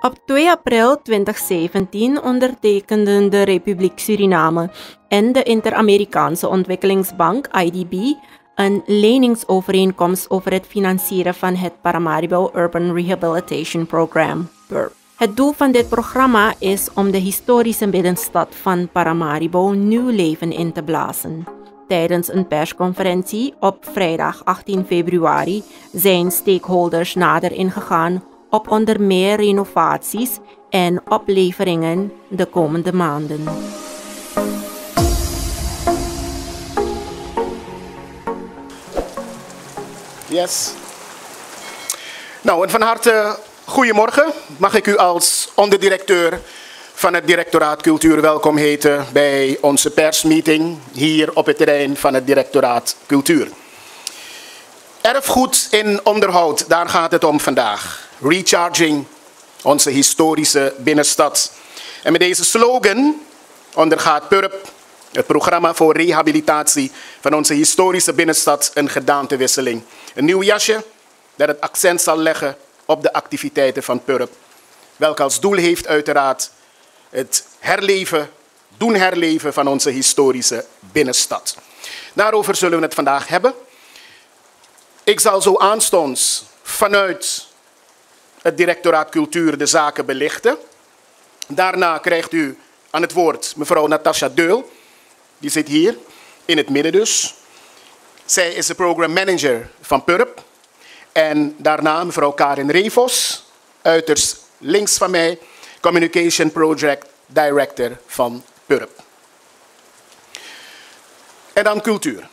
Op 2 april 2017 ondertekenden de Republiek Suriname en de Inter-Amerikaanse Ontwikkelingsbank IDB een leningsovereenkomst over het financieren van het Paramaribo Urban Rehabilitation Program, PURP. Het doel van dit programma is om de historische binnenstad van Paramaribo nieuw leven in te blazen. Tijdens een persconferentie op vrijdag 18 februari zijn stakeholders nader ingegaan op onder meer renovaties en opleveringen de komende maanden. Yes. Nou, en van harte goedemorgen. Mag ik u als onderdirecteur van het Directoraat Cultuur welkom heten bij onze persmeeting hier op het terrein van het Directoraat Cultuur. Erfgoed in onderhoud, daar gaat het om vandaag. Recharging onze historische binnenstad. En met deze slogan ondergaat PURP, het programma voor rehabilitatie van onze historische binnenstad, een gedaantewisseling. Een nieuw jasje dat het accent zal leggen op de activiteiten van PURP. Welke als doel heeft uiteraard het doen herleven van onze historische binnenstad. Daarover zullen we het vandaag hebben. Ik zal zo aanstonds vanuit het Directoraat Cultuur de zaken belichten. Daarna krijgt u aan het woord mevrouw Natasha Deul. Die zit hier, in het midden dus. Zij is de program manager van PURP. En daarna mevrouw Karin Revos, uiterst links van mij, Communication Project Director van PURP. En dan cultuur.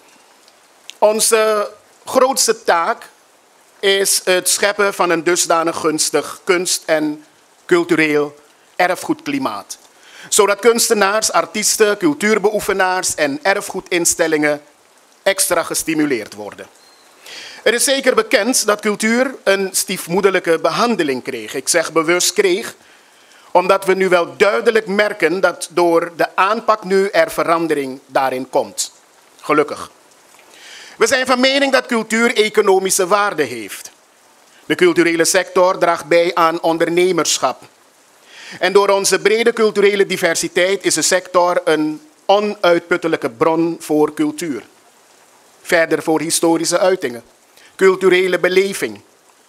Onze grootste taak is het scheppen van een dusdanig gunstig kunst- en cultureel erfgoedklimaat. Zodat kunstenaars, artiesten, cultuurbeoefenaars en erfgoedinstellingen extra gestimuleerd worden. Er is zeker bekend dat cultuur een stiefmoederlijke behandeling kreeg. Ik zeg bewust kreeg, omdat we nu wel duidelijk merken dat door de aanpak nu er verandering daarin komt. Gelukkig. We zijn van mening dat cultuur economische waarde heeft. De culturele sector draagt bij aan ondernemerschap. En door onze brede culturele diversiteit is de sector een onuitputtelijke bron voor cultuur. Verder voor historische uitingen, culturele beleving.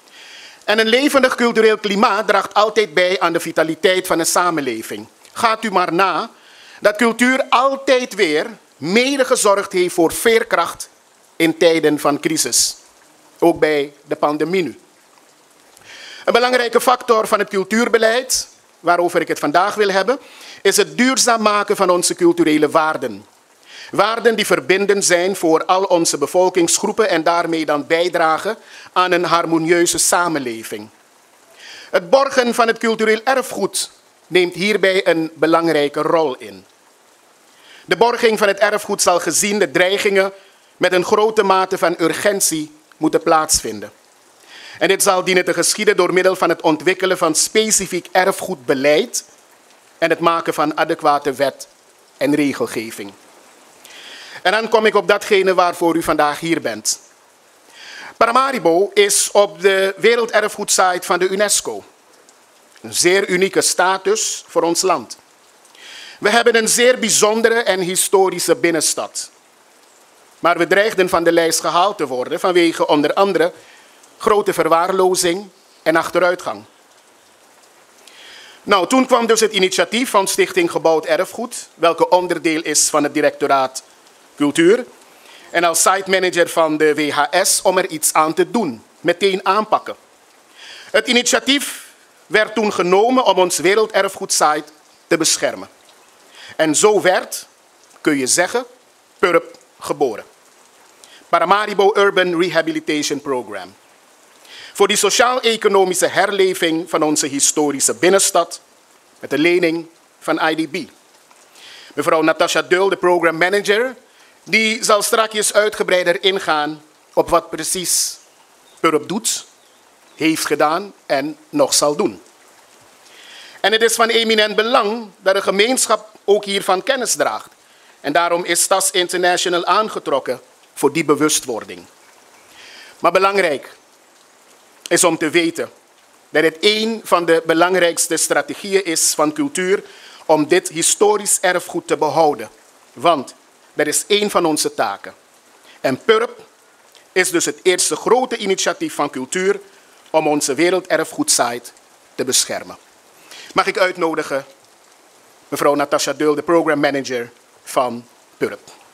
En een levendig cultureel klimaat draagt altijd bij aan de vitaliteit van een samenleving. Gaat u maar na dat cultuur altijd weer mede gezorgd heeft voor veerkracht in tijden van crisis. Ook bij de pandemie nu. Een belangrijke factor van het cultuurbeleid, waarover ik het vandaag wil hebben, is het duurzaam maken van onze culturele waarden. Waarden die verbindend zijn voor al onze bevolkingsgroepen en daarmee dan bijdragen aan een harmonieuze samenleving. Het borgen van het cultureel erfgoed neemt hierbij een belangrijke rol in. De borging van het erfgoed zal gezien de dreigingen met een grote mate van urgentie moeten plaatsvinden. En dit zal dienen te geschieden door middel van het ontwikkelen van specifiek erfgoedbeleid en het maken van adequate wet en regelgeving. En dan kom ik op datgene waarvoor u vandaag hier bent. Paramaribo is op de werelderfgoedsite van de UNESCO. Een zeer unieke status voor ons land. We hebben een zeer bijzondere en historische binnenstad. Maar we dreigden van de lijst gehaald te worden vanwege onder andere grote verwaarlozing en achteruitgang. Nou, toen kwam dus het initiatief van Stichting Gebouwd Erfgoed, welke onderdeel is van het Directoraat Cultuur. En als site manager van de WHS om er iets aan te doen, meteen aanpakken. Het initiatief werd toen genomen om ons werelderfgoedsite te beschermen. En zo werd, kun je zeggen, PURP geboren. Paramaribo Urban Rehabilitation Program. Voor die sociaal-economische herleving van onze historische binnenstad met de lening van IDB. Mevrouw Natasha Deul, de program manager, die zal straks uitgebreider ingaan op wat precies PURP doet, heeft gedaan en nog zal doen. En het is van eminent belang dat de gemeenschap ook hiervan kennis draagt. En daarom is TAS International aangetrokken voor die bewustwording. Maar belangrijk is om te weten dat het een van de belangrijkste strategieën is van cultuur om dit historisch erfgoed te behouden. Want dat is één van onze taken. En PURP is dus het eerste grote initiatief van cultuur om onze werelderfgoedsite te beschermen. Mag ik uitnodigen mevrouw Natasha Deul, de program manager van PURP.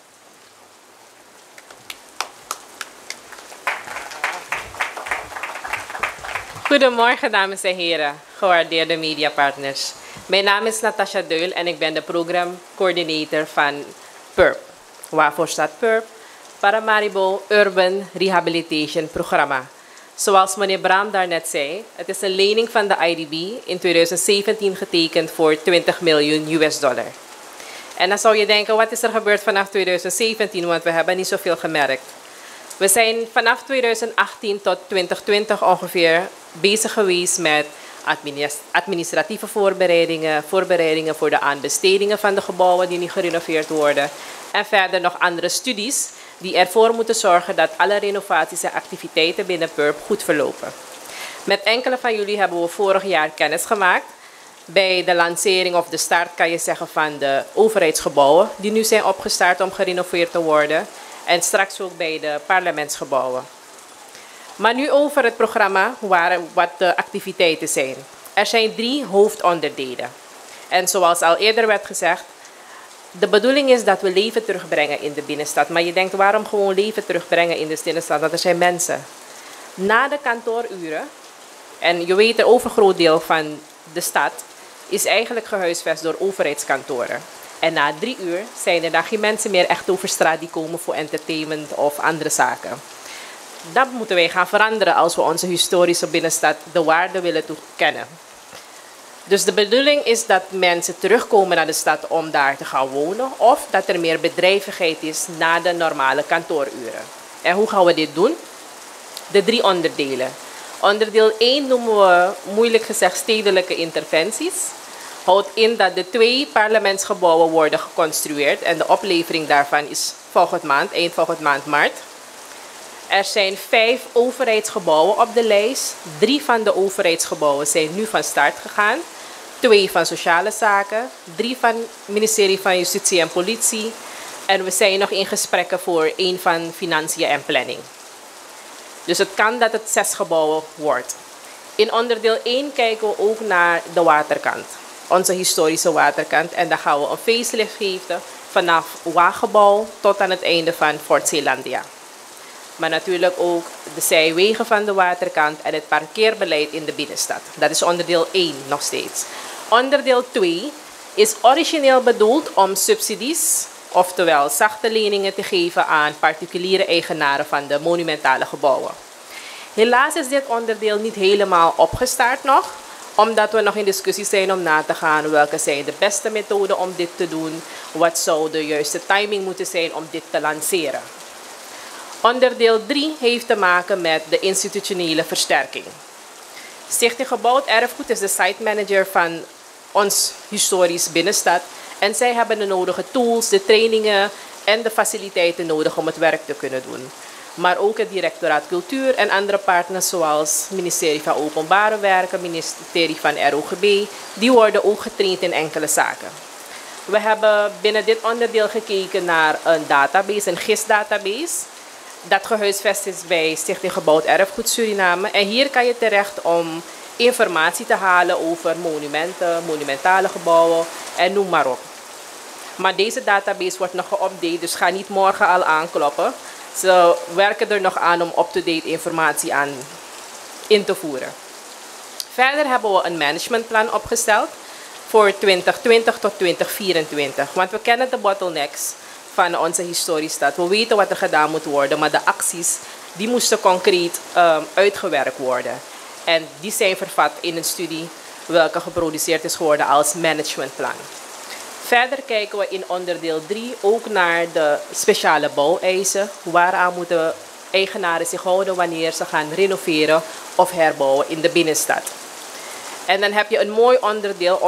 Goedemorgen dames en heren, gewaardeerde mediapartners. Mijn naam is Natasha Deul en ik ben de programcoördinator van PURP. Waarvoor staat PURP? Paramaribo Urban Rehabilitation Programma. Zoals meneer Bram daarnet zei, het is een lening van de IDB in 2017 getekend voor 20 miljoen US dollar. En dan zou je denken, wat is er gebeurd vanaf 2017, want we hebben niet zoveel gemerkt. We zijn vanaf 2018 tot 2020 ongeveer bezig geweest met administratieve voorbereidingen, voorbereidingen voor de aanbestedingen van de gebouwen die nu gerenoveerd worden en verder nog andere studies die ervoor moeten zorgen dat alle renovaties en activiteiten binnen PURP goed verlopen. Met enkele van jullie hebben we vorig jaar kennis gemaakt bij de lancering of de start, kan je zeggen, van de overheidsgebouwen die nu zijn opgestart om gerenoveerd te worden en straks ook bij de parlementsgebouwen. Maar nu over het programma, wat de activiteiten zijn. Er zijn 3 hoofdonderdelen. En zoals al eerder werd gezegd, de bedoeling is dat we leven terugbrengen in de binnenstad. Maar je denkt, waarom gewoon leven terugbrengen in de binnenstad? Want er zijn mensen. Na de kantooruren, en je weet, het overgroot deel van de stad is eigenlijk gehuisvest door overheidskantoren. En na 3 uur zijn er dan geen mensen meer echt over straat die komen voor entertainment of andere zaken. Dat moeten wij gaan veranderen als we onze historische binnenstad de waarde willen toekennen. Dus de bedoeling is dat mensen terugkomen naar de stad om daar te gaan wonen of dat er meer bedrijvigheid is na de normale kantooruren. En hoe gaan we dit doen? De 3 onderdelen. Onderdeel 1 noemen we moeilijk gezegd stedelijke interventies. Houdt in dat de 2 parlementsgebouwen worden geconstrueerd en de oplevering daarvan is eind volgende maand maart. Er zijn 5 overheidsgebouwen op de lijst. 3 van de overheidsgebouwen zijn nu van start gegaan. 2 van Sociale Zaken, 3 van het ministerie van Justitie en Politie. En we zijn nog in gesprekken voor 1 van Financiën en Planning. Dus het kan dat het 6 gebouwen wordt. In onderdeel 1 kijken we ook naar de waterkant. Onze historische waterkant. En dan gaan we een facelift geven vanaf Waaggebouw tot aan het einde van Fort Zeelandia. Maar natuurlijk ook de zijwegen van de waterkant en het parkeerbeleid in de binnenstad. Dat is onderdeel 1 nog steeds. Onderdeel 2 is origineel bedoeld om subsidies, oftewel zachte leningen te geven aan particuliere eigenaren van de monumentale gebouwen. Helaas is dit onderdeel niet helemaal opgestart nog, omdat we nog in discussie zijn om na te gaan welke zijn de beste methoden om dit te doen, wat zou de juiste timing moeten zijn om dit te lanceren. Onderdeel 3 heeft te maken met de institutionele versterking. Stichting Gebouwd Erfgoed is de site manager van ons historisch binnenstad en zij hebben de nodige tools, de trainingen en de faciliteiten nodig om het werk te kunnen doen. Maar ook het Directoraat Cultuur en andere partners zoals het ministerie van Openbare Werken, het ministerie van ROGB, die worden ook getraind in enkele zaken. We hebben binnen dit onderdeel gekeken naar een database, een GIS-database, dat gehuisvest is bij Stichting Gebouwd Erfgoed Suriname. En hier kan je terecht om informatie te halen over monumenten, monumentale gebouwen en noem maar op. Maar deze database wordt nog geüpdate, dus ga niet morgen al aankloppen. Ze werken er nog aan om up-to-date informatie aan in te voeren. Verder hebben we een managementplan opgesteld voor 2020 tot 2024. Want we kennen de bottlenecks van onze historische stad. We weten wat er gedaan moet worden, maar de acties die moesten concreet uitgewerkt worden. En die zijn vervat in een studie welke geproduceerd is geworden als managementplan. Verder kijken we in onderdeel 3 ook naar de speciale bouweisen. Waaraan moeten eigenaren zich houden wanneer ze gaan renoveren of herbouwen in de binnenstad. En dan heb je een mooi onderdeel,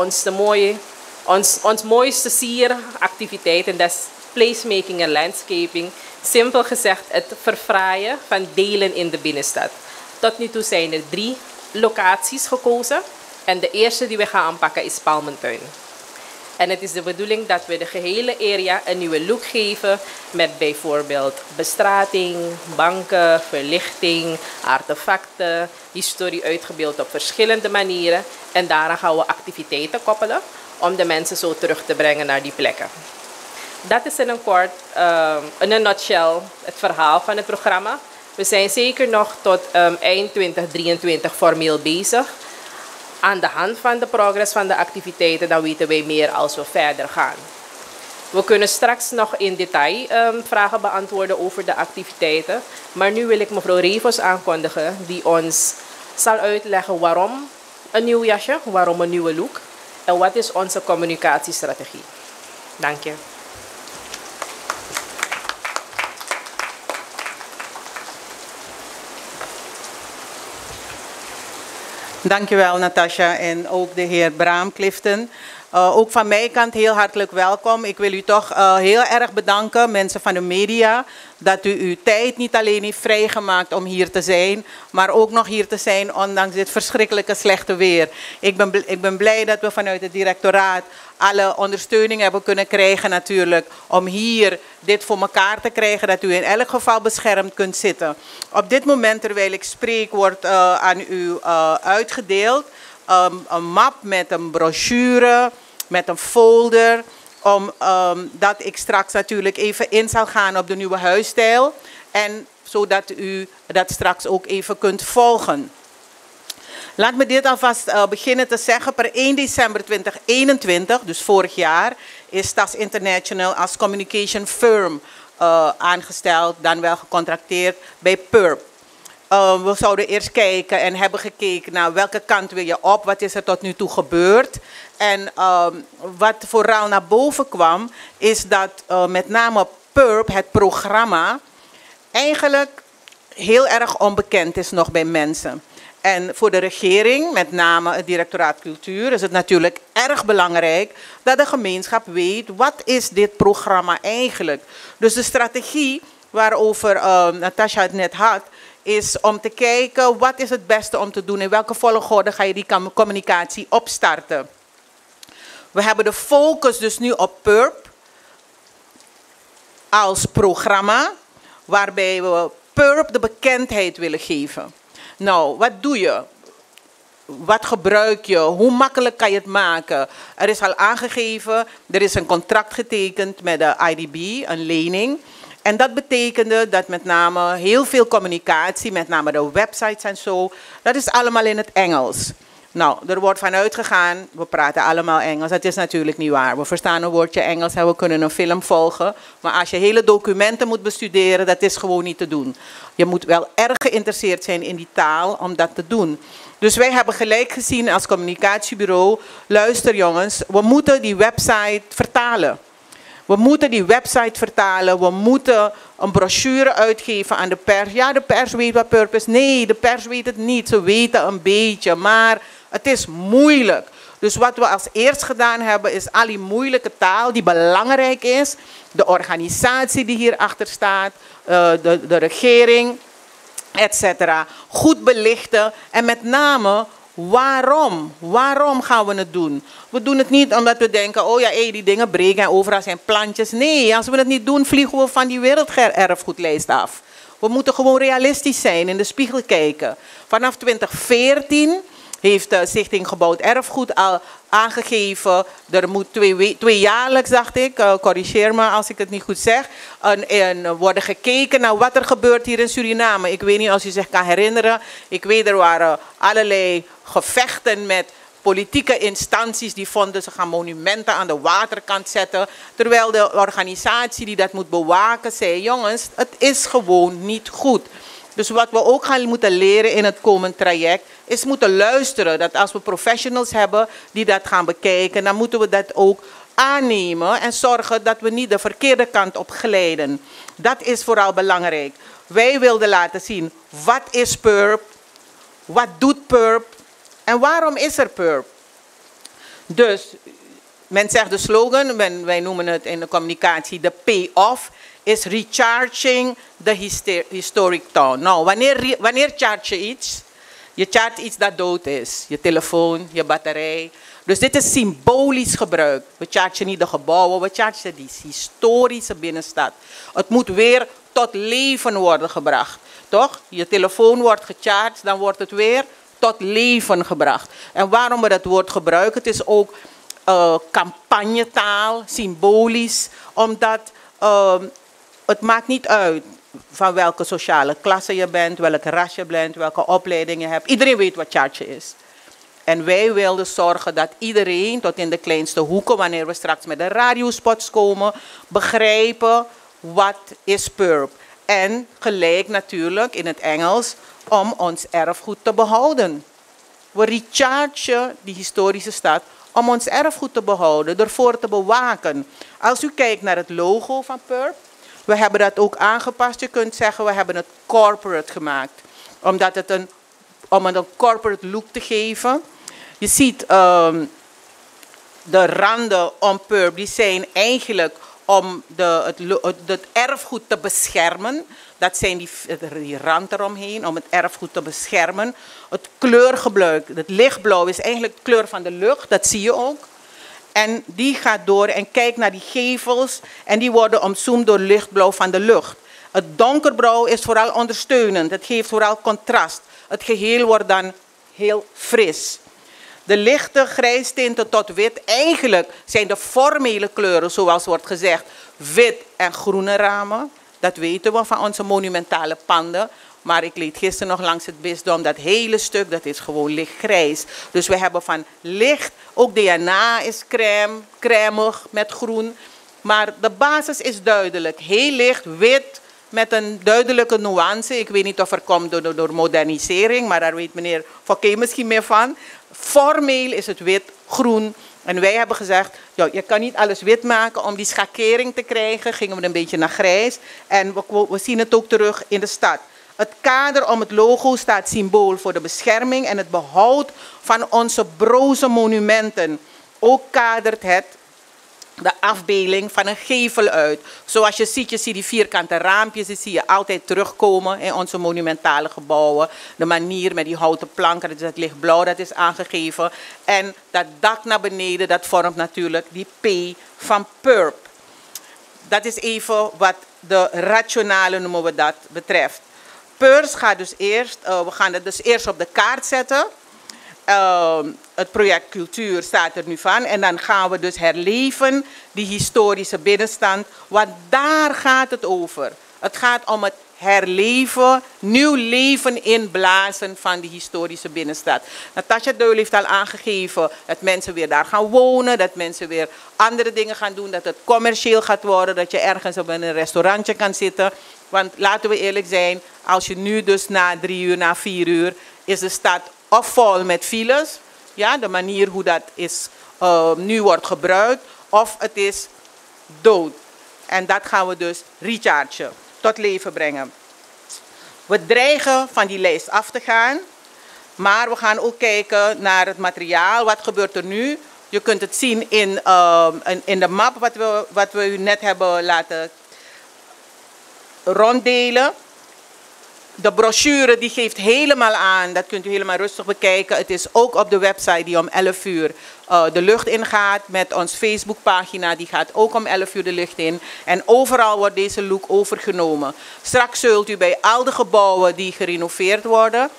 ons mooiste sieractiviteit, en dat is placemaking en landscaping. Simpel gezegd het verfraaien van delen in de binnenstad. Tot nu toe zijn er 3 locaties gekozen. En de eerste die we gaan aanpakken is Palmentuin. En het is de bedoeling dat we de gehele area een nieuwe look geven met bijvoorbeeld bestrating, banken, verlichting, artefacten, historie uitgebeeld op verschillende manieren. En daaraan gaan we activiteiten koppelen om de mensen zo terug te brengen naar die plekken. Dat is in een kort, in een nutshell, het verhaal van het programma. We zijn zeker nog tot eind 2023 formeel bezig. Aan de hand van de progress van de activiteiten, dan weten wij meer als we verder gaan. We kunnen straks nog in detail vragen beantwoorden over de activiteiten. Maar nu wil ik mevrouw Revos aankondigen, die ons zal uitleggen waarom een nieuw jasje, waarom een nieuwe look en wat is onze communicatiestrategie. Dank je. Dankjewel Natasha en ook de heer Bram Clifton. Ook van mijn kant heel hartelijk welkom. Ik wil u toch heel erg bedanken, mensen van de media, dat u uw tijd niet alleen heeft vrijgemaakt om hier te zijn, maar ook nog hier te zijn ondanks dit verschrikkelijke slechte weer. Ik ben blij dat we vanuit het directoraat alle ondersteuning hebben kunnen krijgen natuurlijk om hier dit voor elkaar te krijgen, dat u in elk geval beschermd kunt zitten. Op dit moment, terwijl ik spreek, wordt aan u uitgedeeld een map met een brochure, met een folder, dat ik straks natuurlijk even in zal gaan op de nieuwe huisstijl en zodat u dat straks ook even kunt volgen. Laat me dit alvast beginnen te zeggen. Per 1 december 2021, dus vorig jaar, is TAS International als communication firm aangesteld, dan wel gecontracteerd bij PURP. We zouden eerst kijken en hebben gekeken naar welke kant wil je op, wat is er tot nu toe gebeurd. En wat vooral naar boven kwam, is dat met name PURP, het programma, eigenlijk heel erg onbekend is nog bij mensen. En voor de regering, met name het directoraat cultuur, is het natuurlijk erg belangrijk dat de gemeenschap weet wat is dit programma eigenlijk. Dus de strategie waarover Natasha het net had, is om te kijken wat is het beste om te doen, in welke volgorde ga je die communicatie opstarten. We hebben de focus dus nu op PURP als programma, waarbij we PURP de bekendheid willen geven. Nou, wat doe je? Wat gebruik je? Hoe makkelijk kan je het maken? Er is al aangegeven, er is een contract getekend met de IDB, een lening. En dat betekende dat met name heel veel communicatie, met name de websites en zo, dat is allemaal in het Engels. Nou, er wordt vanuit gegaan, we praten allemaal Engels, dat is natuurlijk niet waar. We verstaan een woordje Engels en we kunnen een film volgen. Maar als je hele documenten moet bestuderen, dat is gewoon niet te doen. Je moet wel erg geïnteresseerd zijn in die taal om dat te doen. Dus wij hebben gelijk gezien als communicatiebureau, luister jongens, we moeten die website vertalen. We moeten die website vertalen, we moeten een brochure uitgeven aan de pers. Ja, de pers weet wat PURP is. Nee, de pers weet het niet. Ze weten een beetje, maar het is moeilijk. Dus wat we als eerst gedaan hebben, is al die moeilijke taal die belangrijk is, de organisatie die hierachter staat, de regering, etc. goed belichten en met name waarom? Waarom gaan we het doen? We doen het niet omdat we denken, oh ja, die dingen breken en overal zijn plantjes. Nee, als we het niet doen, vliegen we van die werelderfgoedlijst af. We moeten gewoon realistisch zijn, in de spiegel kijken. Vanaf 2014 heeft de Stichting Gebouwd Erfgoed al aangegeven, er moet tweejaarlijks, dacht ik, corrigeer me als ik het niet goed zeg, worden gekeken naar wat er gebeurt hier in Suriname. Ik weet niet of u zich kan herinneren, ik weet er waren allerlei gevechten met politieke instanties die vonden ze gaan monumenten aan de waterkant zetten. Terwijl de organisatie die dat moet bewaken zei, jongens, het is gewoon niet goed. Dus wat we ook gaan moeten leren in het komend traject, is moeten luisteren. Dat als we professionals hebben die dat gaan bekijken, dan moeten we dat ook aannemen en zorgen dat we niet de verkeerde kant op glijden. Dat is vooral belangrijk. Wij wilden laten zien, wat is PURP? Wat doet PURP? En waarom is er PURP? Dus, men zegt de slogan, wij noemen het in de communicatie de pay-off, is recharging the historic town. Nou, wanneer charge je iets? Je charge iets dat dood is. Je telefoon, je batterij. Dus dit is symbolisch gebruik. We chargen niet de gebouwen, we chargen die historische binnenstad. Het moet weer tot leven worden gebracht. Toch? Je telefoon wordt gecharged, dan wordt het weer tot leven gebracht. En waarom we dat woord gebruiken, het is ook campagnetaal, symbolisch. Omdat het maakt niet uit van welke sociale klasse je bent, welke ras je bent, welke opleiding je hebt. Iedereen weet wat charge is. En wij wilden zorgen dat iedereen, tot in de kleinste hoeken, wanneer we straks met de radiospots komen, begrijpen wat is PURP. En gelijk natuurlijk in het Engels om ons erfgoed te behouden. We rechargen die historische stad om ons erfgoed te behouden, ervoor te bewaken. Als u kijkt naar het logo van PURP, we hebben dat ook aangepast. Je kunt zeggen, we hebben het corporate gemaakt. Omdat het om het een corporate look te geven. Je ziet de randen om PURP, die zijn eigenlijk om het erfgoed te beschermen. Dat zijn die rand eromheen, om het erfgoed te beschermen. Het kleurgebruik, het lichtblauw is eigenlijk de kleur van de lucht, dat zie je ook. En die gaat door en kijkt naar die gevels en die worden omzoomd door lichtblauw van de lucht. Het donkerblauw is vooral ondersteunend, het geeft vooral contrast. Het geheel wordt dan heel fris. De lichte grijstinten tot wit, eigenlijk zijn de formele kleuren, zoals wordt gezegd, wit en groene ramen. Dat weten we van onze monumentale panden. Maar ik leed gisteren nog langs het bisdom, dat hele stuk, dat is gewoon lichtgrijs. Dus we hebben van licht, ook DNA is crèmig met groen. Maar de basis is duidelijk. Heel licht, wit, met een duidelijke nuance. Ik weet niet of er komt door modernisering, maar daar weet meneer Fouquet misschien meer van. Formeel is het wit, groen. En wij hebben gezegd, ja, je kan niet alles wit maken. Om die schakering te krijgen gingen we een beetje naar grijs. En we zien het ook terug in de stad. Het kader om het logo staat symbool voor de bescherming en het behoud van onze broze monumenten. Ook kadert het de afbeelding van een gevel uit. Zoals je ziet die vierkante raampjes, die zie je altijd terugkomen in onze monumentale gebouwen. De manier met die houten planken, dat lichtblauw, dat is aangegeven. En dat dak naar beneden, dat vormt natuurlijk die P van PURP. Dat is even wat de rationale, noemen we dat, betreft. PURP gaat dus eerst, we gaan het dus eerst op de kaart zetten. Het project cultuur staat er nu van. En dan gaan we dus herleven die historische binnenstand. Want daar gaat het over. Het gaat om het herleven, nieuw leven inblazen van die historische binnenstad. Natasja Deul heeft al aangegeven dat mensen weer daar gaan wonen. Dat mensen weer andere dingen gaan doen. Dat het commercieel gaat worden. Dat je ergens op een restaurantje kan zitten. Want laten we eerlijk zijn, als je nu dus na 3 uur, na 4 uur, is de stad of vol met files. Ja, de manier hoe dat is, nu wordt gebruikt. Of het is dood. En dat gaan we dus rechargen, tot leven brengen. We dreigen van die lijst af te gaan. Maar we gaan ook kijken naar het materiaal. Wat gebeurt er nu? Je kunt het zien in de map wat we u net hebben laten ronddelen. De brochure die geeft helemaal aan, dat kunt u helemaal rustig bekijken. Het is ook op de website die om 11 uur de lucht ingaat. Met ons Facebookpagina, die gaat ook om 11 uur de lucht in. En overal wordt deze look overgenomen. Straks zult u bij al de gebouwen die gerenoveerd worden,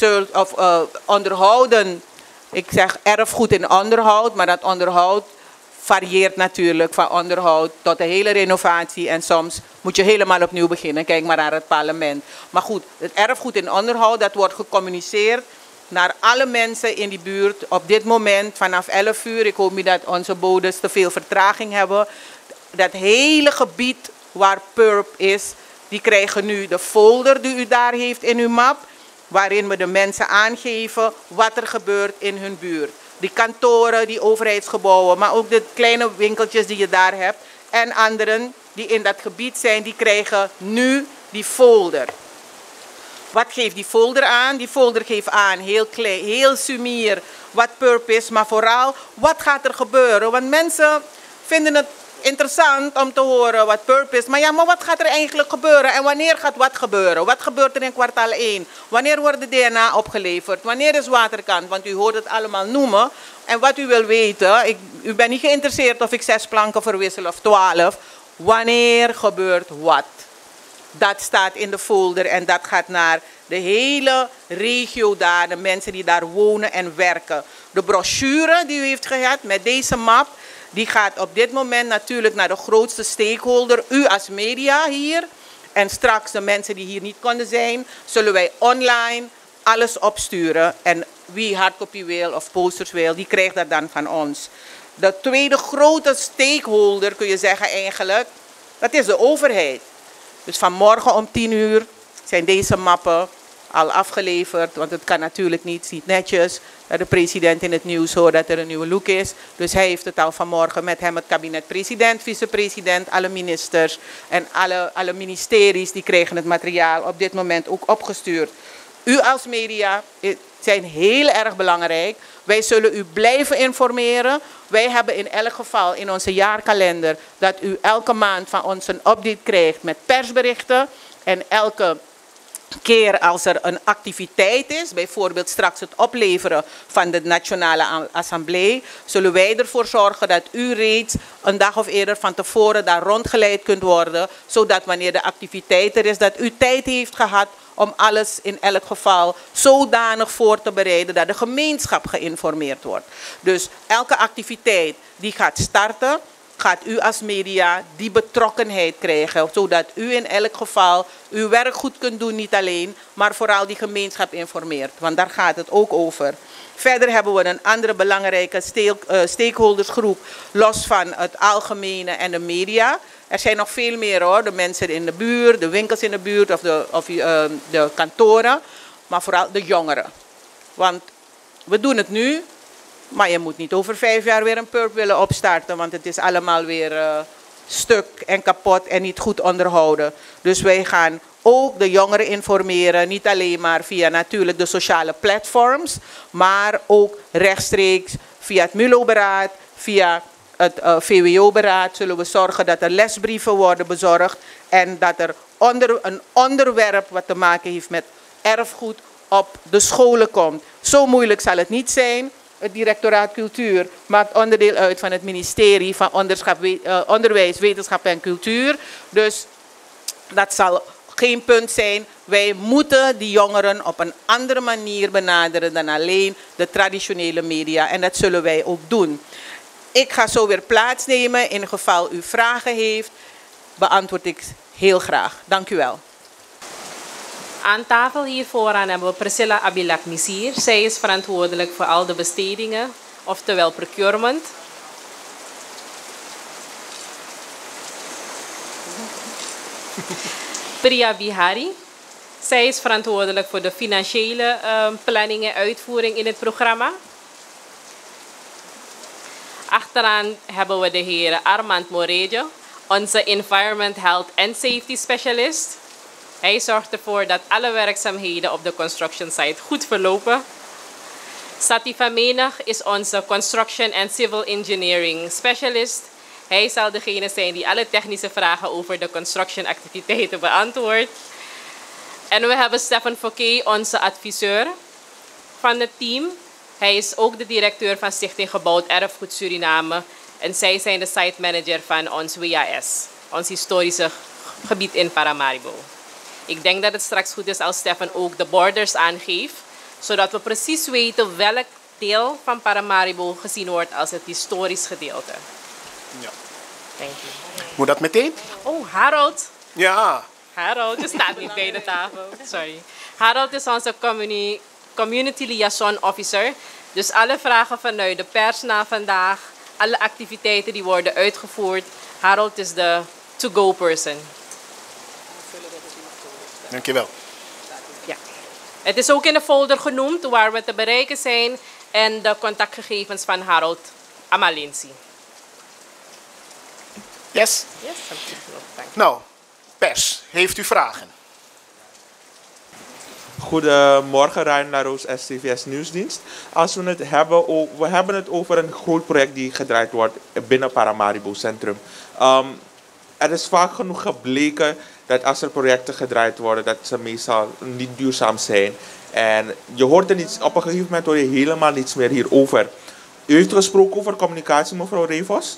onderhouden, ik zeg erfgoed in onderhoud, maar dat onderhoud varieert natuurlijk van onderhoud tot de hele renovatie. En soms moet je helemaal opnieuw beginnen. Kijk maar naar het parlement. Maar goed, het erfgoed in onderhoud, dat wordt gecommuniceerd naar alle mensen in die buurt. Op dit moment, vanaf 11 uur, ik hoop niet dat onze bodes te veel vertraging hebben. Dat hele gebied waar PURP is, die krijgen nu de folder die u daar heeft in uw map. Waarin we de mensen aangeven wat er gebeurt in hun buurt. Die kantoren, die overheidsgebouwen, maar ook de kleine winkeltjes die je daar hebt. En anderen die in dat gebied zijn, die krijgen nu die folder. Wat geeft die folder aan? Die folder geeft aan, heel klein, heel sumier, wat PURP is. Maar vooral, wat gaat er gebeuren? Want mensen vinden het interessant om te horen wat PURP is. Maar ja, maar wat gaat er eigenlijk gebeuren? En wanneer gaat wat gebeuren? Wat gebeurt er in kwartaal 1? Wanneer wordt de DNA opgeleverd? Wanneer is waterkant? Want u hoort het allemaal noemen. En wat u wil weten, u bent niet geïnteresseerd of ik 6 planken verwissel of 12. Wanneer gebeurt wat? Dat staat in de folder en dat gaat naar de hele regio daar, de mensen die daar wonen en werken. De brochure die u heeft gehad met deze map, die gaat op dit moment natuurlijk naar de grootste stakeholder, u als media hier. En straks de mensen die hier niet konden zijn, zullen wij online alles opsturen. En wie hardcopy wil of posters wil, die krijgt dat dan van ons. De tweede grote stakeholder kun je zeggen eigenlijk, dat is de overheid. Dus vanmorgen om 10 uur zijn deze mappen al afgeleverd. Want het kan natuurlijk niet netjes dat de president in het nieuws hoort dat er een nieuwe look is. Dus hij heeft het al vanmorgen met hem het kabinet president, vicepresident, alle ministers en alle ministeries die kregen het materiaal op dit moment ook opgestuurd. U als media zijn heel erg belangrijk. Wij zullen u blijven informeren. Wij hebben in elk geval in onze jaarkalender dat u elke maand van ons een update krijgt met persberichten. En elke keer als er een activiteit is, bijvoorbeeld straks het opleveren van de Nationale Assemblée, zullen wij ervoor zorgen dat u reeds een dag of eerder van tevoren daar rondgeleid kunt worden, zodat wanneer de activiteit er is, dat u tijd heeft gehad om alles in elk geval zodanig voor te bereiden dat de gemeenschap geïnformeerd wordt. Dus elke activiteit die gaat starten, gaat u als media die betrokkenheid krijgen, zodat u in elk geval uw werk goed kunt doen, niet alleen, maar vooral die gemeenschap informeert. Want daar gaat het ook over. Verder hebben we een andere belangrijke stakeholdersgroep, los van het algemene en de media. Er zijn nog veel meer hoor, de mensen in de buurt, de winkels in de buurt of de kantoren, maar vooral de jongeren. Want we doen het nu, maar je moet niet over 5 jaar weer een PURP willen opstarten, want het is allemaal weer stuk en kapot en niet goed onderhouden. Dus wij gaan ook de jongeren informeren, niet alleen maar via natuurlijk de sociale platforms, maar ook rechtstreeks via het MULO-beraad, via het VWO-beraad zullen we zorgen dat er lesbrieven worden bezorgd en dat er een onderwerp wat te maken heeft met erfgoed op de scholen komt. Zo moeilijk zal het niet zijn. Het directoraat cultuur maakt onderdeel uit van het ministerie van Onderwijs, Wetenschap en Cultuur. Dus dat zal geen punt zijn. Wij moeten die jongeren op een andere manier benaderen dan alleen de traditionele media. En dat zullen wij ook doen. Ik ga zo weer plaatsnemen. In geval u vragen heeft, beantwoord ik heel graag. Dank u wel. Aan tafel hier vooraan hebben we Priscilla Abilak-Misier. Zij is verantwoordelijk voor al de bestedingen, oftewel procurement. Priya Bihari. Zij is verantwoordelijk voor de financiële planning en uitvoering in het programma. Achteraan hebben we de heer Armand Morejo, onze Environment, Health and Safety Specialist. Hij zorgt ervoor dat alle werkzaamheden op de construction site goed verlopen. Sati Menig is onze Construction and Civil Engineering Specialist. Hij zal degene zijn die alle technische vragen over de construction activiteiten beantwoordt. En we hebben Stefan Fouquet, onze adviseur van het team. Hij is ook de directeur van Stichting Gebouwd Erfgoed Suriname. En zij zijn de site manager van ons WAS, ons historische gebied in Paramaribo. Ik denk dat het straks goed is als Stefan ook de borders aangeeft, zodat we precies weten welk deel van Paramaribo gezien wordt als het historisch gedeelte. Ja. Dank u. Moet dat meteen? Oh, Harold. Ja. Harold, je staat niet bij de tafel. Sorry. Harold is onze community liaison officer. Dus alle vragen vanuit de pers na vandaag, alle activiteiten die worden uitgevoerd. Harold is de to-go person. Dankjewel. Ja. Het is ook in de folder genoemd waar we te bereiken zijn en de contactgegevens van Harold Amalinsi. Yes? Yes, dank u. Nou, pers, heeft u vragen? Goedemorgen, Ryan Laroos, STVS Nieuwsdienst. Als we het hebben, we hebben het over een groot project die gedraaid wordt binnen Paramaribo Centrum. Er is vaak genoeg gebleken dat als er projecten gedraaid worden, dat ze meestal niet duurzaam zijn. En je hoort er niets, op een gegeven moment hoor je helemaal niets meer hierover. U heeft gesproken over communicatie, mevrouw Revos.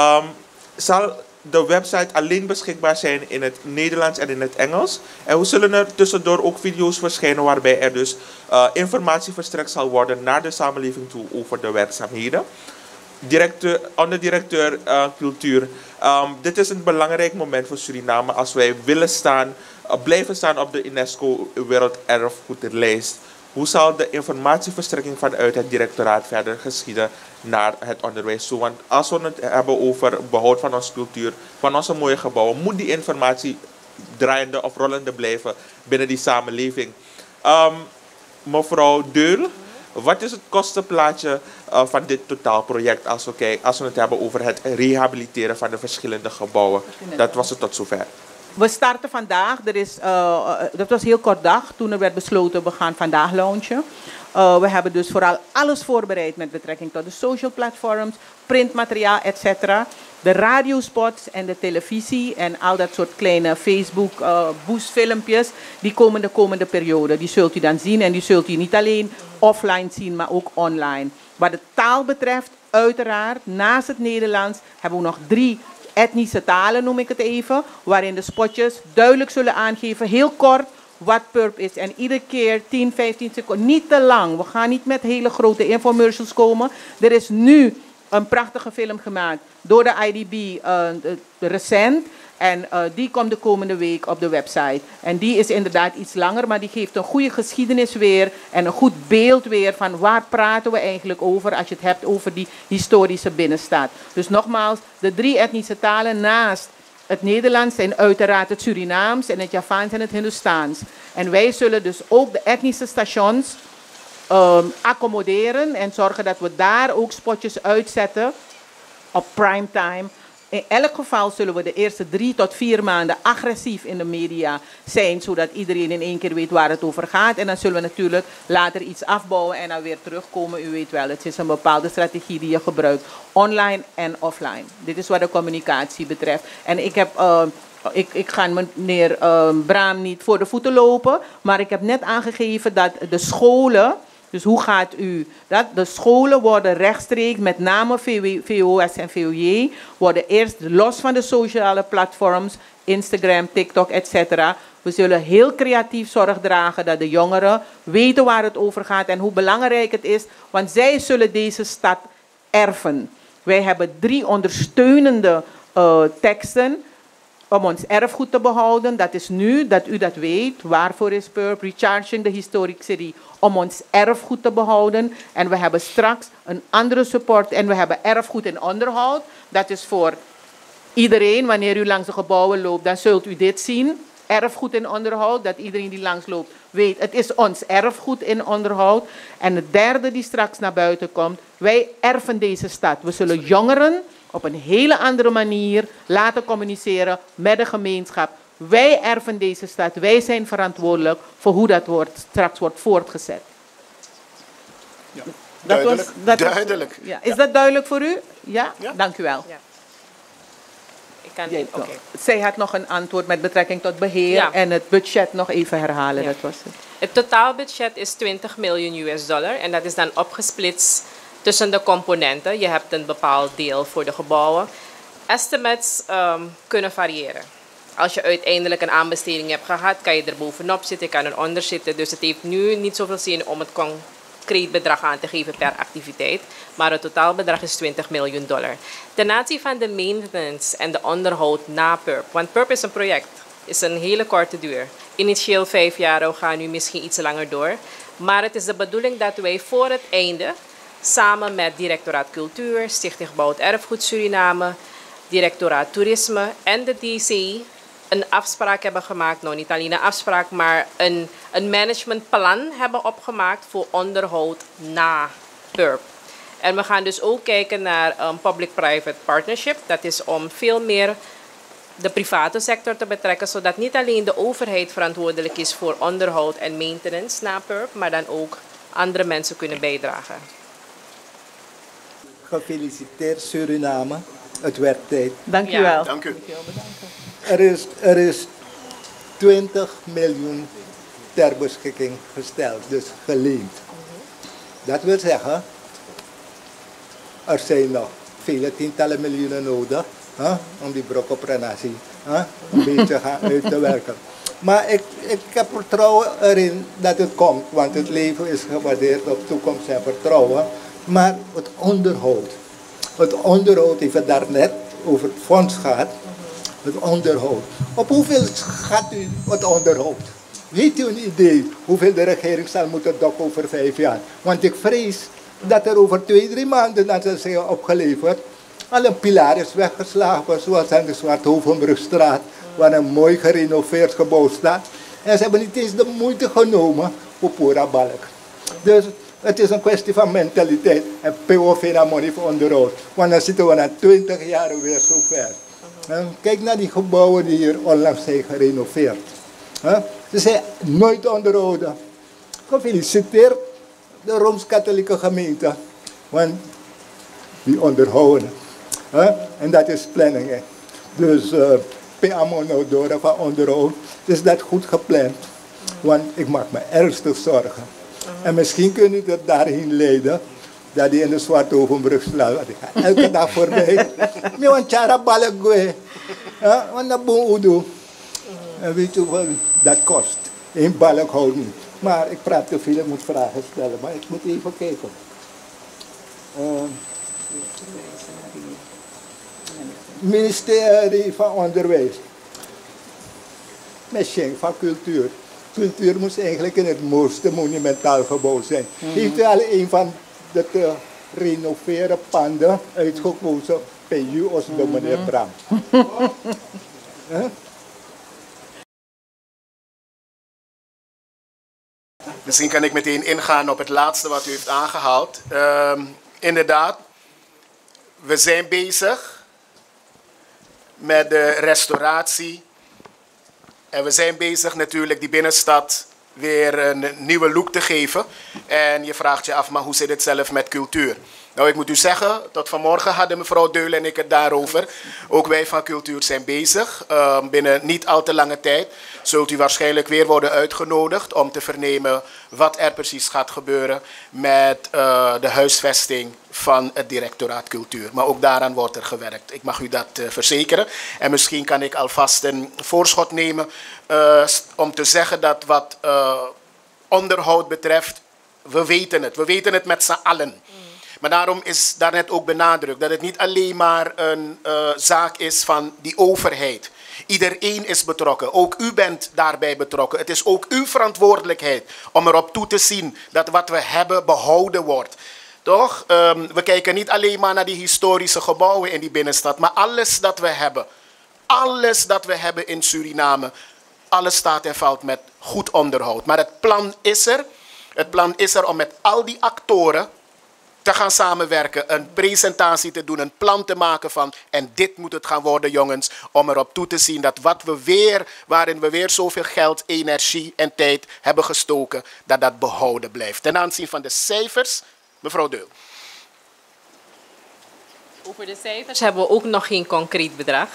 Zal de website alleen beschikbaar zijn in het Nederlands en in het Engels? En hoe zullen er tussendoor ook video's verschijnen waarbij er dus informatie verstrekt zal worden naar de samenleving toe over de werkzaamheden? Onderdirecteur cultuur. Dit is een belangrijk moment voor Suriname als wij willen blijven staan op de UNESCO Werelderfgoedlijst. Hoe zal de informatieverstrekking vanuit het directoraat verder geschieden naar het onderwijs toe? Want als we het hebben over behoud van onze cultuur, van onze mooie gebouwen, moet die informatie draaiende of rollende blijven binnen die samenleving. Mevrouw Deul, wat is het kostenplaatje van dit totaalproject als we het hebben over het rehabiliteren van de verschillende gebouwen? Dat was het tot zover. We starten vandaag. Dat was een heel kort dag toen er werd besloten we gaan vandaag launchen. We hebben dus vooral alles voorbereid met betrekking tot de social platforms, printmateriaal, etc. De radiospots en de televisie en al dat soort kleine Facebook boostfilmpjes, die komen de komende periode. Die zult u dan zien en die zult u niet alleen offline zien, maar ook online. Wat de taal betreft, uiteraard, naast het Nederlands hebben we nog 3 etnische talen, noem ik het even, waarin de spotjes duidelijk zullen aangeven, heel kort, wat PURP is. En iedere keer 10, 15 seconden, niet te lang. We gaan niet met hele grote infomercials komen. Er is nu een prachtige film gemaakt door de IDB, recent. En die komt de komende week op de website. En die is inderdaad iets langer, maar die geeft een goede geschiedenis weer en een goed beeld weer van waar praten we eigenlijk over als je het hebt over die historische binnenstad. Dus nogmaals, de 3 etnische talen naast het Nederlands zijn uiteraard het Surinaams en het Javaans en het Hindoestaans. En wij zullen dus ook de etnische stations accommoderen en zorgen dat we daar ook spotjes uitzetten op primetime. In elk geval zullen we de eerste 3 tot 4 maanden agressief in de media zijn, zodat iedereen in één keer weet waar het over gaat. En dan zullen we natuurlijk later iets afbouwen en dan weer terugkomen. U weet wel, het is een bepaalde strategie die je gebruikt, online en offline. Dit is wat de communicatie betreft. En ik ga meneer Braam niet voor de voeten lopen, maar ik heb net aangegeven dat de scholen. Dus hoe gaat u dat? De scholen worden rechtstreeks, met name VOS en VOJ, worden eerst los van de sociale platforms, Instagram, TikTok, etc. We zullen heel creatief zorg dragen dat de jongeren weten waar het over gaat en hoe belangrijk het is, want zij zullen deze stad erven. Wij hebben 3 ondersteunende teksten om ons erfgoed te behouden. Dat is nu, dat u dat weet. Waarvoor is PURP? Recharging the Historic City. Om ons erfgoed te behouden. En we hebben straks een andere support. En we hebben erfgoed en onderhoud. Dat is voor iedereen. Wanneer u langs de gebouwen loopt, dan zult u dit zien. Erfgoed en onderhoud. Dat iedereen die langs loopt weet, het is ons erfgoed in onderhoud. En het derde die straks naar buiten komt. Wij erven deze stad. We zullen jongeren op een hele andere manier laten communiceren met de gemeenschap. Wij erven deze stad. Wij zijn verantwoordelijk voor hoe dat straks wordt voortgezet. Ja, duidelijk. Duidelijk. Ja. Is dat duidelijk voor u? Ja? Ja. Dank u wel. Ja. Zij had nog een antwoord met betrekking tot beheer en het budget nog even herhalen. Ja. Dat was het. Het totaalbudget is $20 miljoen en dat is dan opgesplitst tussen de componenten. Je hebt een bepaald deel voor de gebouwen. Estimates kunnen variëren. Als je uiteindelijk een aanbesteding hebt gehad, kan je er bovenop zitten, je kan eronder zitten. Dus het heeft nu niet zoveel zin om het concreet bedrag aan te geven per activiteit. Maar het totaalbedrag is $20 miljoen. Ten aanzien van de maintenance en de onderhoud na PURP. Want PURP is een project. Is een hele korte duur. Initieel 5 jaar, we gaan nu misschien iets langer door. Maar het is de bedoeling dat wij voor het einde samen met Directoraat Cultuur, Stichting Gebouwd Erfgoed Suriname, Directoraat Toerisme en de DC een afspraak hebben gemaakt. Nou, niet alleen een afspraak, maar een managementplan hebben opgemaakt voor onderhoud na PURP. En we gaan dus ook kijken naar een public-private partnership. Dat is om veel meer de private sector te betrekken, zodat niet alleen de overheid verantwoordelijk is voor onderhoud en maintenance na PURP, maar dan ook andere mensen kunnen bijdragen. Gefeliciteerd Suriname, het werd tijd. Dank u Ja. wel. Dank u. Er is 20 miljoen ter beschikking gesteld, dus geleend. Dat wil zeggen, er zijn nog vele tientallen miljoenen nodig om die brokoprenassie een beetje gaan uit te werken. Maar ik heb vertrouwen erin dat het komt, want het leven is gebaseerd op toekomst en vertrouwen. Maar het onderhoud, even daarnet over het fonds gaat, het onderhoud. Op hoeveel gaat u het onderhoud? Heeft u een idee hoeveel de regering zal moeten dokken over 5 jaar? Want ik vrees dat er over 2-3 maanden, dat ze zijn opgeleverd, al een pilaar is weggeslagen, zoals aan de Zwarthovenbrugstraat, waar een mooi gerenoveerd gebouw staat. En ze hebben niet eens de moeite genomen voor Pura Balk. Dus het is een kwestie van mentaliteit en POV naar money voor onderhoud. Want dan zitten we na 20 jaar weer zo ver. Kijk naar die gebouwen die hier onlangs zijn gerenoveerd. Ze zijn nooit onderhouden. Gefeliciteerd de Rooms-Katholieke gemeente. Want die onderhouden. En dat is planning. Hè. Dus PAMO door van onderhoud. Dus dat goed gepland. Want ik maak me ernstig zorgen. En misschien kun je het daarheen leiden dat die in de Zwarthovenbrug slaat. Elke dag voorbij. Maar want chara balak want dat boem udo. En weet je hoeveel dat kost? 1 balk houdt niet. Maar ik praat te veel, ik moet vragen stellen. Maar ik moet even kijken. Ministerie van Onderwijs. Misschien van Cultuur. Cultuur moest eigenlijk in het mooiste monumentaal gebouw zijn. Heeft u al een van de te renoveren panden uitgekozen bij u als de meneer Bram? Misschien kan ik meteen ingaan op het laatste wat u heeft aangehaald. Inderdaad, we zijn bezig met de restauratie. En we zijn bezig natuurlijk die binnenstad weer een nieuwe look te geven. En je vraagt je af, maar hoe zit het zelf met cultuur? Nou, ik moet u zeggen, tot vanmorgen hadden mevrouw Deul en ik het daarover. Ook wij van cultuur zijn bezig. Binnen niet al te lange tijd zult u waarschijnlijk weer worden uitgenodigd om te vernemen wat er precies gaat gebeuren met de huisvesting van het directoraat cultuur. Maar ook daaraan wordt er gewerkt. Ik mag u dat verzekeren. En misschien kan ik alvast een voorschot nemen om te zeggen dat wat onderhoud betreft, we weten het. We weten het met z'n allen. Maar daarom is daarnet ook benadrukt dat het niet alleen maar een zaak is van die overheid. Iedereen is betrokken. Ook u bent daarbij betrokken. Het is ook uw verantwoordelijkheid om erop toe te zien dat wat we hebben behouden wordt. Toch? We kijken niet alleen maar naar die historische gebouwen in die binnenstad, maar alles dat we hebben. Alles dat we hebben in Suriname. Alles staat en valt met goed onderhoud. Maar het plan is er. Het plan is er om met al die actoren te gaan samenwerken, een presentatie te doen, een plan te maken van, en dit moet het gaan worden, jongens, om erop toe te zien dat wat we weer, waarin we weer zoveel geld, energie en tijd hebben gestoken, dat dat behouden blijft. Ten aanzien van de cijfers, mevrouw Deul. Over de cijfers hebben we ook nog geen concreet bedrag.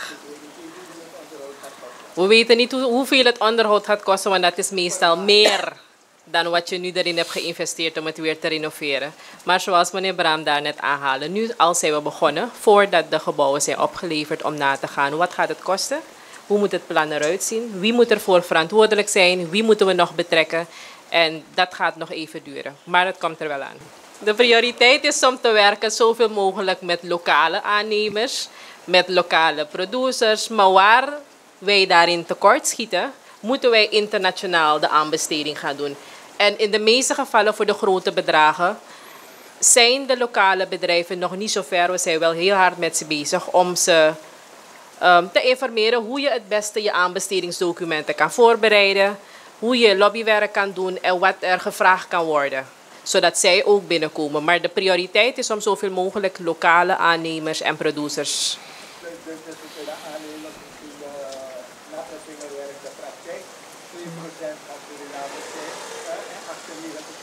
We weten niet hoeveel het onderhoud gaat kosten, want dat is meestal meer dan wat je nu erin hebt geïnvesteerd om het weer te renoveren. Maar zoals meneer Bram daar net aanhaalde, nu al zijn we begonnen, voordat de gebouwen zijn opgeleverd, om na te gaan. Wat gaat het kosten? Hoe moet het plan eruit zien? Wie moet ervoor verantwoordelijk zijn? Wie moeten we nog betrekken? En dat gaat nog even duren. Maar het komt er wel aan. De prioriteit is om te werken zoveel mogelijk met lokale aannemers, met lokale producers. Maar waar wij daarin tekortschieten, moeten wij internationaal de aanbesteding gaan doen. En in de meeste gevallen voor de grote bedragen zijn de lokale bedrijven nog niet zo ver. We zijn wel heel hard met ze bezig om ze te informeren hoe je het beste je aanbestedingsdocumenten kan voorbereiden, hoe je lobbywerk kan doen en wat er gevraagd kan worden, zodat zij ook binnenkomen. Maar de prioriteit is om zoveel mogelijk lokale aannemers en producers.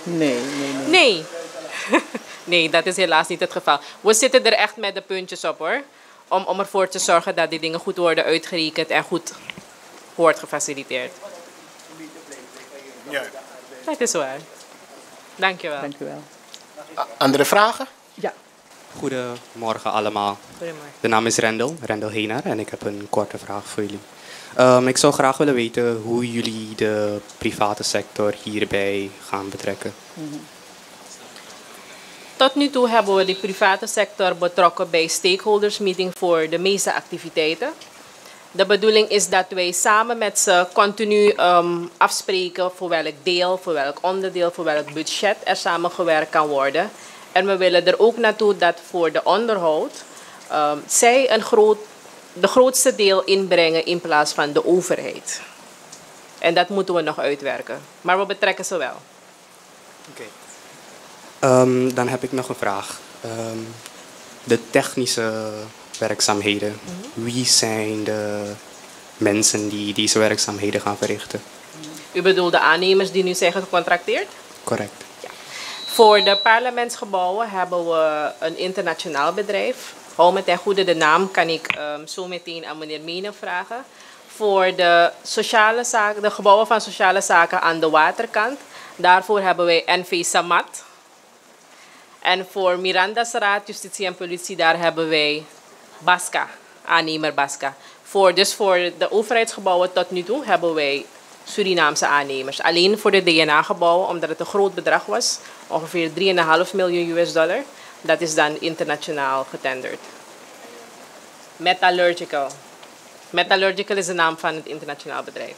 Nee. Nee. Nee, dat is helaas niet het geval. We zitten er echt met de puntjes op hoor. Om ervoor te zorgen dat die dingen goed worden uitgerekend en goed wordt gefaciliteerd. Ja. Dat is waar. Dankjewel. Dankjewel. Andere vragen? Ja. Goedemorgen allemaal. Goedemorgen. De naam is Rendel Henaar en ik heb een korte vraag voor jullie. Ik zou graag willen weten hoe jullie de private sector hierbij gaan betrekken. Tot nu toe hebben we de private sector betrokken bij stakeholders meeting voor de meeste activiteiten. De bedoeling is dat wij samen met ze continu afspreken voor welk deel, voor welk onderdeel, voor welk budget er samengewerkt kan worden. En we willen er ook naartoe dat voor de onderhoud zij de grootste deel inbrengen in plaats van de overheid. En dat moeten we nog uitwerken. Maar we betrekken ze wel. Oké. Dan heb ik nog een vraag. De technische werkzaamheden. Wie zijn de mensen die deze werkzaamheden gaan verrichten? U bedoelt de aannemers die nu zijn gecontracteerd? Correct. Voor de parlementsgebouwen hebben we een internationaal bedrijf. Hou me ten goede de naam, kan ik zo meteen aan meneer Menen vragen. Voor de sociale zaken, de gebouwen van sociale zaken aan de waterkant, daarvoor hebben wij NV Samat. En voor Miranda's Raad, Justitie en Politie, daar hebben wij Basca, aannemer Basca. Dus voor de overheidsgebouwen tot nu toe hebben wij Surinaamse aannemers. Alleen voor de DNA-gebouwen, omdat het een groot bedrag was, ongeveer $3,5 miljoen. Dat is dan internationaal getenderd. Metallurgical. Metallurgical is de naam van het internationaal bedrijf.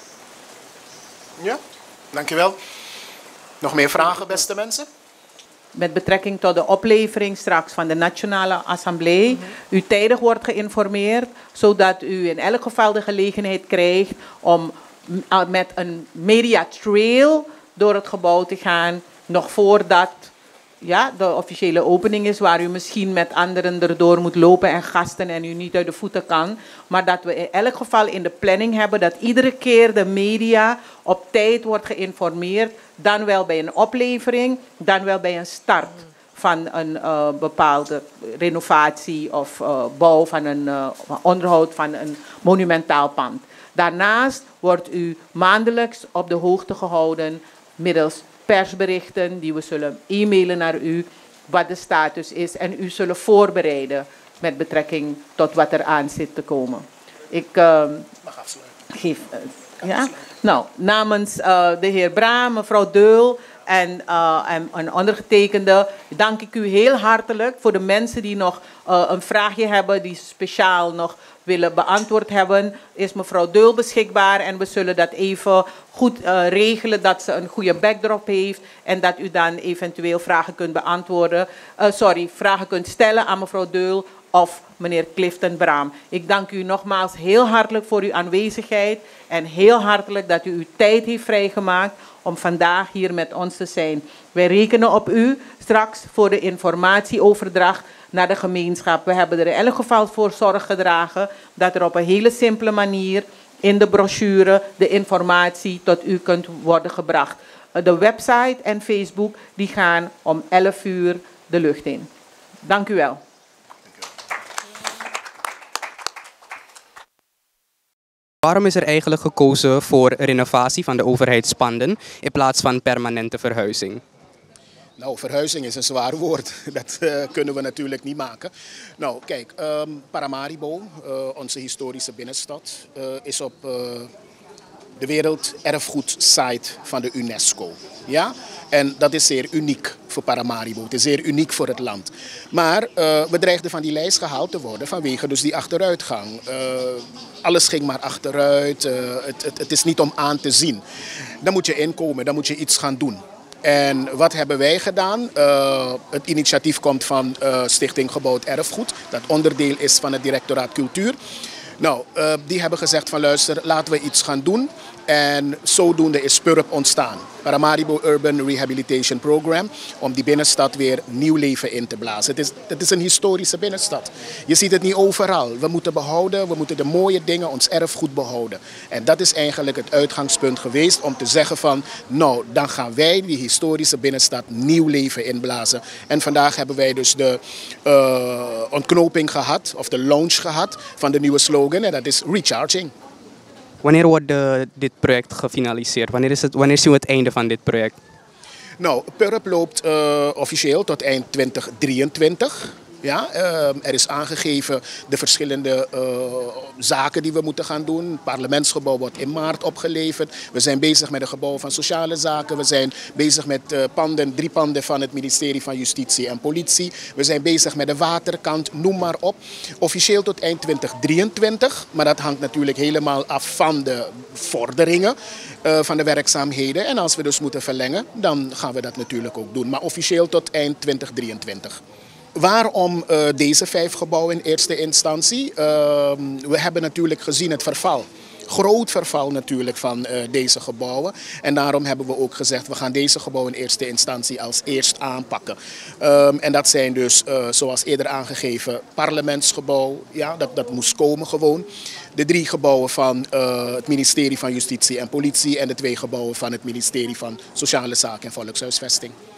Ja, dankjewel. Nog meer vragen, beste mensen? Met betrekking tot de oplevering straks van de Nationale Assemblée. U tijdig wordt geïnformeerd, zodat u in elk geval de gelegenheid krijgt om met een media trail door het gebouw te gaan, nog voordat de officiële opening is, waar u misschien met anderen erdoor moet lopen en gasten en u niet uit de voeten kan. Maar dat we in elk geval in de planning hebben dat iedere keer de media op tijd wordt geïnformeerd, dan wel bij een oplevering, dan wel bij een start van een bepaalde renovatie of bouw van een onderhoud van een monumentaal pand. Daarnaast wordt u maandelijks op de hoogte gehouden middels persberichten die we zullen e-mailen naar u, wat de status is en u zullen voorbereiden met betrekking tot wat er aan zit te komen. Ik geef, namens de heer Braam, mevrouw Deul en ondergetekende dank ik u heel hartelijk. Voor de mensen die nog een vraagje hebben, die speciaal nog willen beantwoord hebben, is mevrouw Deul beschikbaar en we zullen dat even goed regelen, dat ze een goede backdrop heeft en dat u dan eventueel vragen kunt vragen kunt stellen aan mevrouw Deul of meneer Clifton Braam. Ik dank u nogmaals heel hartelijk voor uw aanwezigheid en heel hartelijk dat u uw tijd heeft vrijgemaakt om vandaag hier met ons te zijn. Wij rekenen op u straks voor de informatieoverdracht naar de gemeenschap. We hebben er in elk geval voor zorg gedragen dat er op een hele simpele manier in de brochure de informatie tot u kunt worden gebracht. De website en Facebook die gaan om 11 uur de lucht in. Dank u wel. Waarom is er eigenlijk gekozen voor renovatie van de overheidspanden in plaats van permanente verhuizing? Nou, verhuizing is een zwaar woord. Dat kunnen we natuurlijk niet maken. Nou, kijk, Paramaribo, onze historische binnenstad, is op de werelderfgoedsite van de UNESCO. Ja? En dat is zeer uniek voor Paramaribo. Het is zeer uniek voor het land. Maar we dreigden van die lijst gehaald te worden vanwege dus die achteruitgang. Alles ging maar achteruit. Het is niet om aan te zien. Dan moet je inkomen, dan moet je iets gaan doen. En wat hebben wij gedaan? Het initiatief komt van Stichting Gebouwd Erfgoed. Dat onderdeel is van het Directoraat Cultuur. Nou, die hebben gezegd van luister, laten we iets gaan doen. En zodoende is PURP ontstaan. Paramaribo Urban Rehabilitation Program. Om die binnenstad weer nieuw leven in te blazen. Het is een historische binnenstad. Je ziet het niet overal. We moeten behouden, we moeten de mooie dingen, ons erfgoed behouden. En dat is eigenlijk het uitgangspunt geweest om te zeggen van... nou, dan gaan wij die historische binnenstad nieuw leven inblazen. En vandaag hebben wij dus de ontknoping gehad, of de launch gehad van de nieuwe slogan. En dat is Recharging. Wanneer wordt dit project gefinaliseerd? Wanneer zien we het einde van dit project? Nou, PURP loopt officieel tot eind 2023. Ja, er is aangegeven de verschillende zaken die we moeten gaan doen. Het parlementsgebouw wordt in maart opgeleverd. We zijn bezig met het gebouw van sociale zaken. We zijn bezig met 3 panden van het ministerie van Justitie en Politie. We zijn bezig met de waterkant, noem maar op. Officieel tot eind 2023. Maar dat hangt natuurlijk helemaal af van de vorderingen van de werkzaamheden. En als we dus moeten verlengen, dan gaan we dat natuurlijk ook doen. Maar officieel tot eind 2023. Waarom deze 5 gebouwen in eerste instantie? We hebben natuurlijk gezien het verval. Groot verval natuurlijk van deze gebouwen. En daarom hebben we ook gezegd, we gaan deze gebouwen in eerste instantie als eerst aanpakken. En dat zijn dus, zoals eerder aangegeven, parlementsgebouw. Ja, dat moest komen gewoon. De 3 gebouwen van het ministerie van Justitie en Politie. En de 2 gebouwen van het ministerie van Sociale Zaken en Volkshuisvesting.